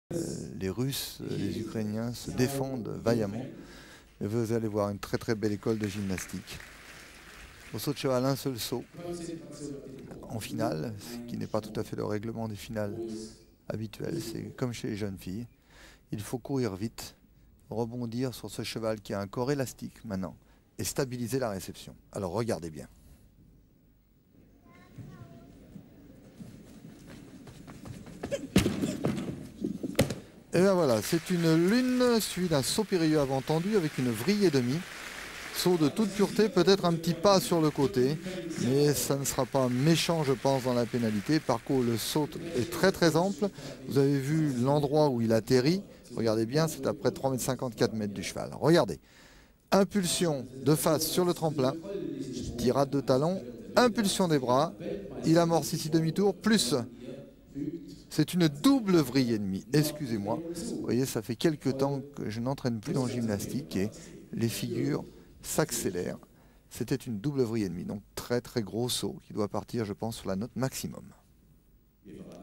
Les Russes, les Ukrainiens se défendent vaillamment. Et vous allez voir une très très belle école de gymnastique. Au saut de cheval, un seul saut en finale, ce qui n'est pas tout à fait le règlement des finales habituelles. C'est comme chez les jeunes filles. Il faut courir vite, rebondir sur ce cheval qui a un corps élastique maintenant et stabiliser la réception. Alors regardez bien. Et bien voilà, c'est une lune suivie d'un saut périlleux avant tendu avec une vrille et demie. Saut de toute pureté, peut-être un petit pas sur le côté, mais ça ne sera pas méchant je pense dans la pénalité. Par contre le saut est très très ample. Vous avez vu l'endroit où il atterrit. Regardez bien, c'est à près de 3,54 m du cheval. Regardez. Impulsion de face sur le tremplin, tirade de talon, impulsion des bras, il amorce ici demi-tour, plus c'est une double vrille et demie, excusez-moi. Vous voyez, ça fait quelques temps que je n'entraîne plus en gymnastique et les figures s'accélèrent. C'était une double vrille et demie, donc très très gros saut qui doit partir, je pense, sur la note maximum.